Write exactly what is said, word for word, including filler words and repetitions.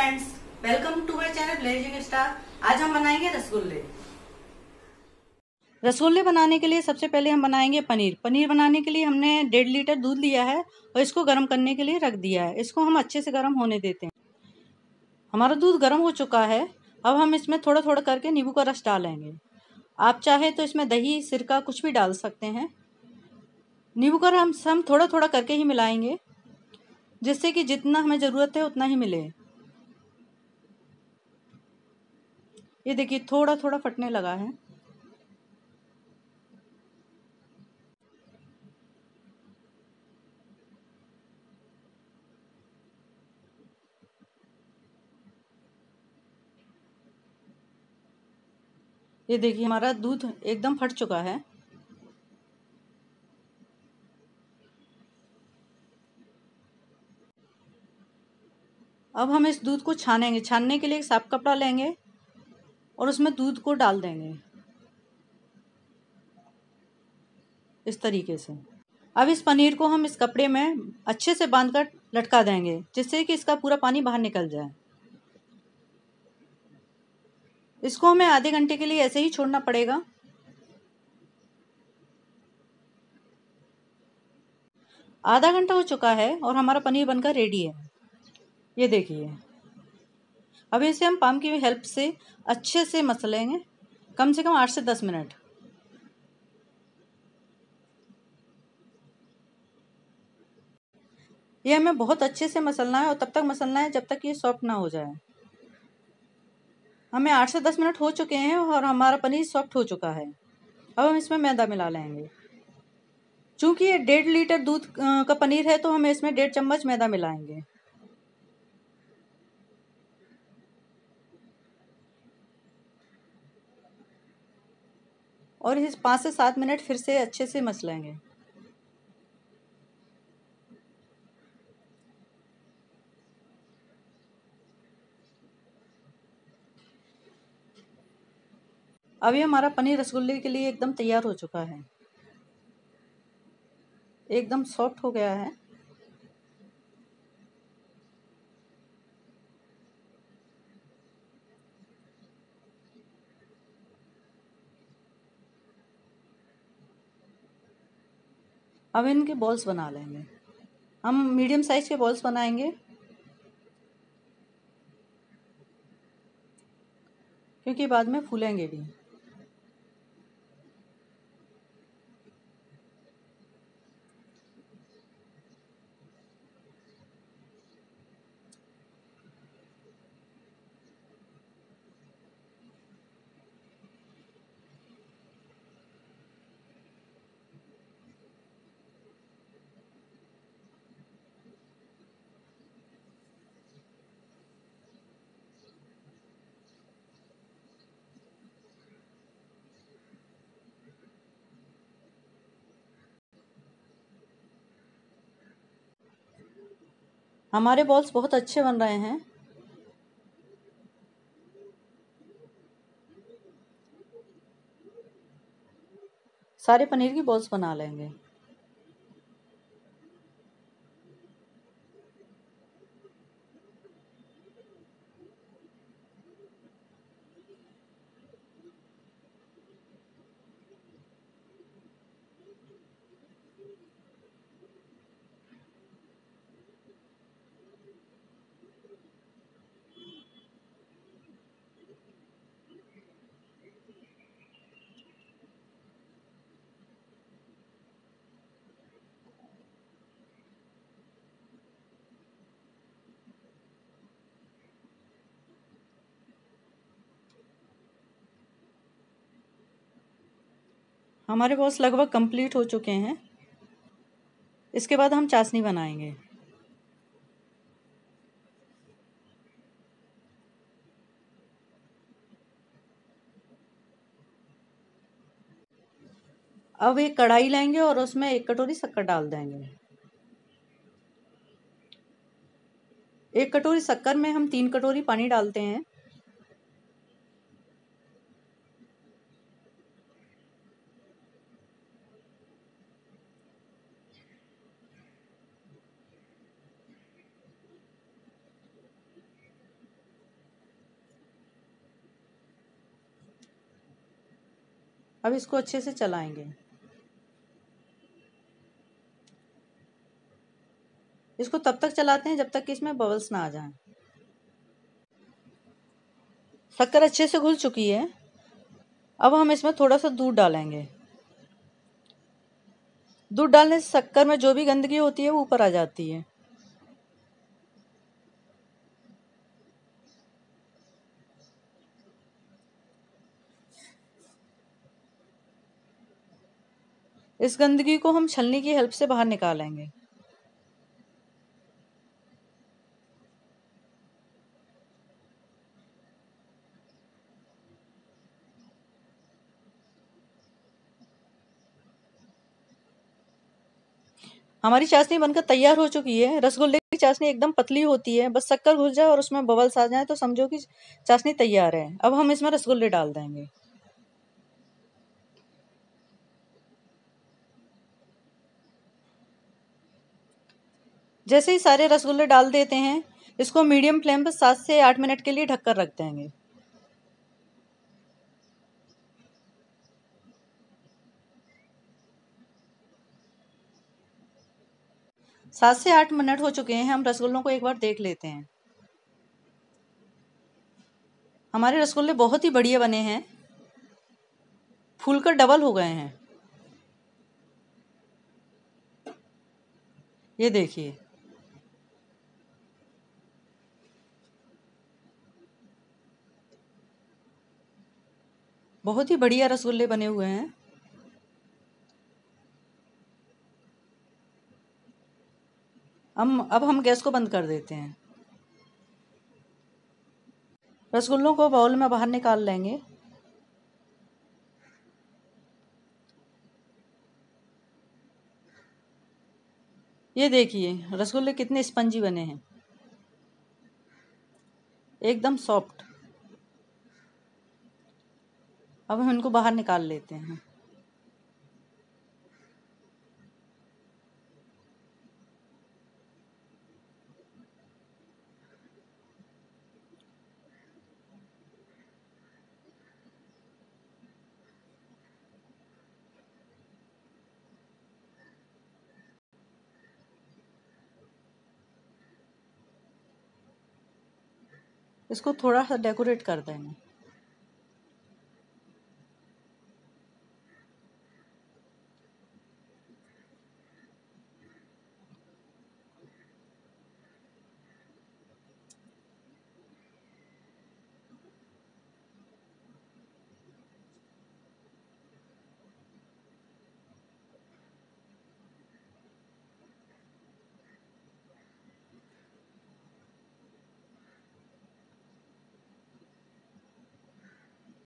Friends, welcome to my channel Blazing Star. आज हम बनाएंगे रसगुल्ले। रसगुल्ले बनाने के लिए सबसे पहले हम बनाएंगे पनीर। पनीर बनाने के लिए हमने डेढ़ लीटर दूध लिया है और इसको गर्म करने के लिए रख दिया है। इसको हम अच्छे से गर्म होने देते हैं। हमारा दूध गर्म हो चुका है। अब हम इसमें थोड़ा थोड़ा करके नींबू का रस डालेंगे। आप चाहे तो इसमें दही, सिरका कुछ भी डाल सकते हैं। नींबू का रस हम थोड़ा थोड़ा करके ही मिलाएंगे, जिससे कि जितना हमें ज़रूरत है उतना ही मिले। ये देखिए थोड़ा थोड़ा फटने लगा है। ये देखिए हमारा दूध एकदम फट चुका है। अब हम इस दूध को छानेंगे। छानने के लिए एक साफ कपड़ा लेंगे और उसमें दूध को डाल देंगे इस तरीके से। अब इस पनीर को हम इस कपड़े में अच्छे से बांधकर लटका देंगे, जिससे कि इसका पूरा पानी बाहर निकल जाए। इसको हमें आधे घंटे के लिए ऐसे ही छोड़ना पड़ेगा। आधा घंटा हो चुका है और हमारा पनीर बनकर रेडी है। ये देखिए, अब इसे हम पाम की हेल्प से अच्छे से मसलेंगे, कम से कम आठ से दस मिनट। ये हमें बहुत अच्छे से मसलना है और तब तक मसलना है जब तक ये सॉफ्ट ना हो जाए। हमें आठ से दस मिनट हो चुके हैं और हमारा पनीर सॉफ्ट हो चुका है। अब हम इसमें मैदा मिला लेंगे। चूंकि ये डेढ़ लीटर दूध का पनीर है तो हम इसमें डेढ़ चम्मच मैदा मिलाएंगे। और इस पाँच से सात मिनट फिर से अच्छे से मसलेंगे। अभी हमारा पनीर रसगुल्ले के लिए एकदम तैयार हो चुका है। एकदम सॉफ्ट हो गया है। अब इनके बॉल्स बना लेंगे। हम मीडियम साइज के बॉल्स बनाएंगे, क्योंकि बाद में फूलेंगे भी। हमारे बॉल्स बहुत अच्छे बन रहे हैं। सारे पनीर की बॉल्स बना लेंगे। हमारे बॉल्स लगभग कंप्लीट हो चुके हैं। इसके बाद हम चाशनी बनाएंगे। अब एक कढ़ाई लेंगे और उसमें एक कटोरी शक्कर डाल देंगे। एक कटोरी शक्कर में हम तीन कटोरी पानी डालते हैं। अब इसको अच्छे से चलाएंगे। इसको तब तक चलाते हैं जब तक कि इसमें बबल्स ना आ जाएं। शक्कर अच्छे से घुल चुकी है। अब हम इसमें थोड़ा सा दूध डालेंगे। दूध डालने से शक्कर में जो भी गंदगी होती है वो ऊपर आ जाती है। इस गंदगी को हम छलनी की हेल्प से बाहर निकालेंगे। हमारी चाशनी बनकर तैयार हो चुकी है। रसगुल्ले की चाशनी एकदम पतली होती है, बस शक्कर घुल जाए और उसमें बबल्स आ जाए तो समझो कि चाशनी तैयार है। अब हम इसमें रसगुल्ले डाल देंगे। जैसे ही सारे रसगुल्ले डाल देते हैं, इसको मीडियम फ्लेम पर सात से आठ मिनट के लिए ढककर रख देंगे। सात से आठ मिनट हो चुके हैं। हम रसगुल्लों को एक बार देख लेते हैं। हमारे रसगुल्ले बहुत ही बढ़िया बने हैं, फूलकर डबल हो गए हैं। ये देखिए, बहुत ही बढ़िया रसगुल्ले बने हुए हैं। हम अब हम गैस को बंद कर देते हैं। रसगुल्लों को बाउल में बाहर निकाल लेंगे। ये देखिए रसगुल्ले कितने स्पंजी बने हैं, एकदम सॉफ्ट। अब हम इनको बाहर निकाल लेते हैं। इसको थोड़ा सा डेकोरेट कर देंगे।